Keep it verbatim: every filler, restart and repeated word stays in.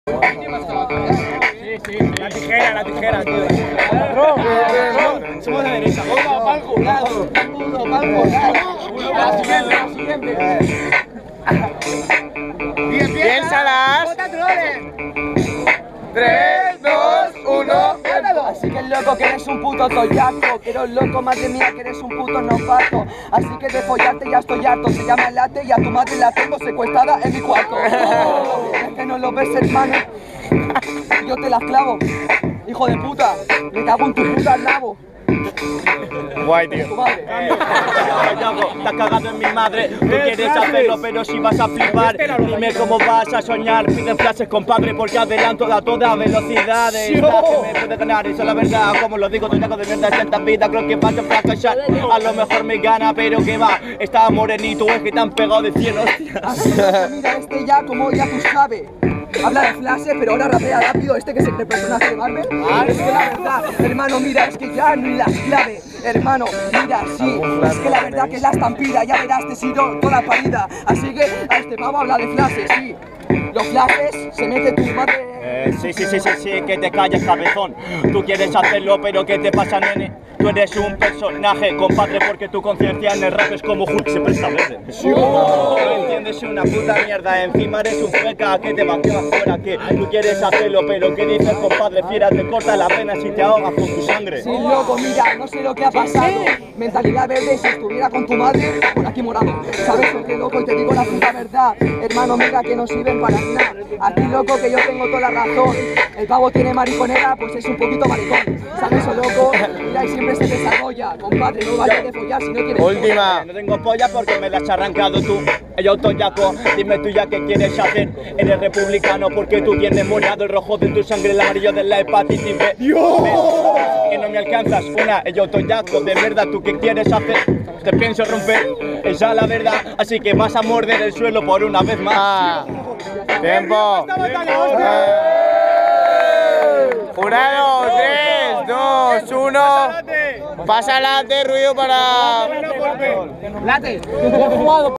Sí, sí, sí. La tijera, la tijera, tío. Somos de derecha. Uno pa'l jurado. Uno pa'l jurado. La siguiente, la siguiente. Piénsalas. tres, dos, uno. Así que loco que eres un puto toyaco. Pero loco, madre mía, que eres un puto novato. Así que de follarte ya estoy harto. Se llama el late y a tu madre la tengo secuestrada en mi cuarto. Es que no lo ves, hermano. Yo te la clavo. Hijo de puta, le cago en tu puta nabo. Guay, tío. Estás cagado en mi madre, tú quieres hacerlo pero si vas a flipar. Dime cómo vas a soñar, piden frases compadre porque adelanto a toda velocidad. Esta que me puede ganar, eso es la verdad, como lo digo, toyaco de mierda, esta vida creo que vas a fracasar. A lo mejor me gana, pero que va, está morenito, es que te han pegado de cien hostias. Mira este ya, como ya tú sabes. Habla de flashes, pero ahora rapea rápido. Este que se cree personaje de Marvel. Ah, es que la verdad, hermano, mira, es que ya ni las clave. Hermano, mira, sí, es que la verdad que es la estampida. Ya verás, te he sido toda parida. Así que a este pavo habla de flashes, sí. Los flashes se mete tu madre. Eh, sí, sí, sí, sí, sí, que te calles, cabezón. Tú quieres hacerlo, pero ¿qué te pasa, nene? Tú eres un personaje, compadre, porque tu conciencia en el rap es como Hulk, se presta verde. No entiendes una puta mierda, encima eres un feca, que te va, que va fuera, que tú quieres hacerlo, pero ¿qué dices, compadre? Fiera, te corta la pena si te ahogas con tu sangre. Sí, loco, mira, no sé lo que ha pasado. Mentalidad verde, si estuviera con tu madre, por aquí morado. ¿Sabes lo que, loco? Y te digo la puta verdad. Hermano, mira que no sirven para nada. Aquí, loco, que yo tengo toda la razón. El pavo tiene mariconera, pues es un poquito maricón. ¿Sabes o loco? Mira, y siempre se desarrolla. Compadre, no vayas de follar si no tienes Última. Polla. No tengo polla porque me la has arrancado tú. Yo toyaco, dime tú ya qué quieres hacer. Eres republicano porque tú tienes morado el rojo de tu sangre, el amarillo de la hepatitis B. ¡Dios! Que no me alcanzas una, yo toyaco, de verdad, ¿tú qué quieres hacer? Te pienso romper, esa es la verdad. Así que vas a morder el suelo por una vez más. Ah. Tiempo. Jurado, tres, dos, uno. Pasa adelante, ruido para... Late.